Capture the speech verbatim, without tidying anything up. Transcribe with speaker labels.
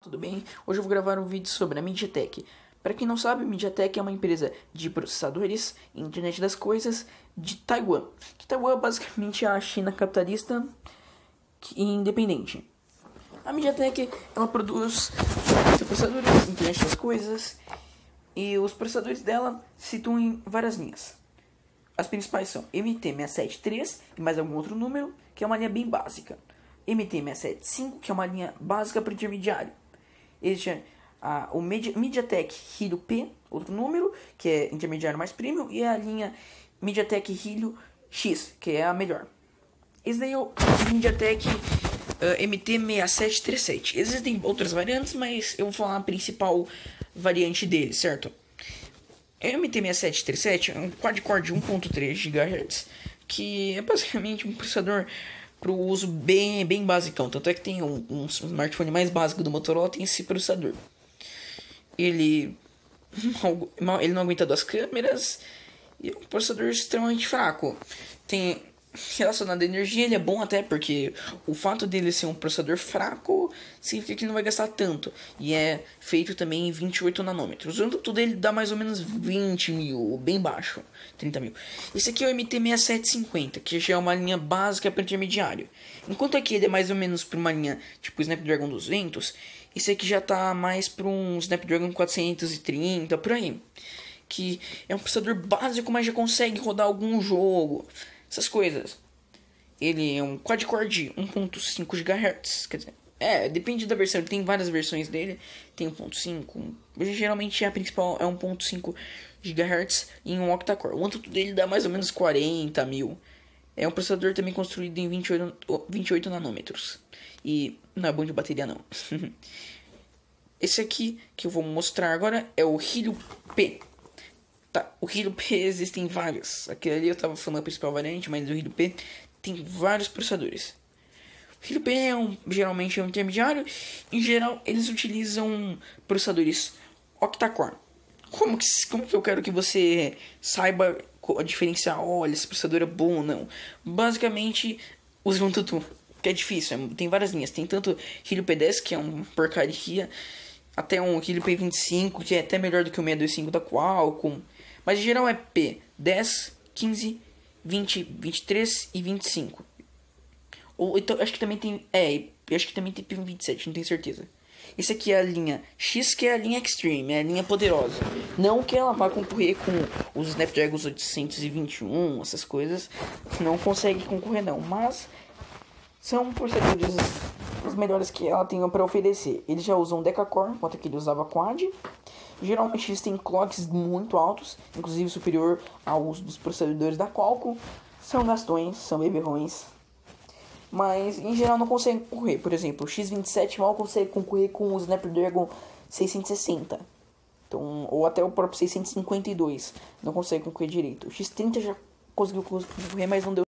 Speaker 1: Tudo bem? Hoje eu vou gravar um vídeo sobre a MediaTek. Para quem não sabe, a MediaTek é uma empresa de processadores e internet das coisas de Taiwan. Que Taiwan basicamente é a China capitalista e independente. A MediaTek ela produz processadores, internet das coisas, e os processadores dela se situam em várias linhas. As principais são M T seiscentos e setenta e três e mais algum outro número, que é uma linha bem básica. M T seiscentos e setenta e cinco, que é uma linha básica para intermediário. Este é a, o Media, MediaTek Helio P, outro número, que é intermediário mais premium, e a linha MediaTek Helio X, que é a melhor. Esse daí é o MediaTek uh, M T seis sete três sete. Existem outras variantes, mas eu vou falar a principal variante dele, certo? O M T seis sete três sete é um quad-core de um ponto três gigahertz, que é basicamente um processador para o uso bem, bem basicão. Tanto é que tem um, um smartphone mais básico do Motorola, tem esse processador. Ele, ele não aguenta duas câmeras e é um processador extremamente fraco. Tem relacionado à energia, ele é bom até porque o fato dele ser um processador fraco significa que ele não vai gastar tanto. E é feito também em vinte e oito nanômetros. O tudo ele dá mais ou menos vinte mil, bem baixo, trinta mil. Esse aqui é o M T seis sete cinquenta, que já é uma linha básica para intermediário. Enquanto aqui ele é mais ou menos para uma linha tipo Snapdragon duzentos, esse aqui já está mais para um Snapdragon quatrocentos e trinta, por aí. Que é um processador básico, mas já consegue rodar algum jogo, essas coisas. Ele é um quad-core de um ponto cinco gigahertz, quer dizer, é, depende da versão, tem várias versões dele, tem um ponto cinco, geralmente a principal é um ponto cinco gigahertz em um octa-core. O Antutu dele dá mais ou menos quarenta mil. É um processador também construído em vinte e oito nanômetros. E não é bom de bateria não. Esse aqui que eu vou mostrar agora é o Helio P. Tá, o Helio P existem vários. Aquele ali eu tava falando a principal variante, mas o Helio P tem vários processadores. O Helio P é um, geralmente é um intermediário. Em geral, eles utilizam processadores octa-core. Como que, como que eu quero que você saiba diferenciar, olha, esse processador é bom ou não? Basicamente, use um Antutu, que é difícil, tem várias linhas. Tem tanto Helio P dez, que é uma porcaria, até um Helio P vinte e cinco, que é até melhor do que o seiscentos e vinte e cinco da Qualcomm. Mas em geral é P dez, quinze, vinte, vinte e três e vinte e cinco. Ou então, acho que também tem, é, acho que também tem P vinte e sete, não tenho certeza. Esse aqui é a linha X, que é a linha Extreme, é a linha poderosa. Não que ela vá concorrer com os Snapdragon oitocentos e vinte e um, essas coisas. Não consegue concorrer não, mas são processadores os melhores que ela tem para oferecer. Eles já usam deca-core, enquanto que ele usava quad. Geralmente eles têm clocks muito altos, inclusive superior aos dos processadores da Qualcomm. São gastões, são beberrões, mas em geral não conseguem concorrer. Por exemplo, o X vinte e sete mal consegue concorrer com o Snapdragon seiscentos e sessenta, então, ou até o próprio seiscentos e cinquenta e dois. Não consegue concorrer direito. O X trinta já conseguiu concorrer, mas não deu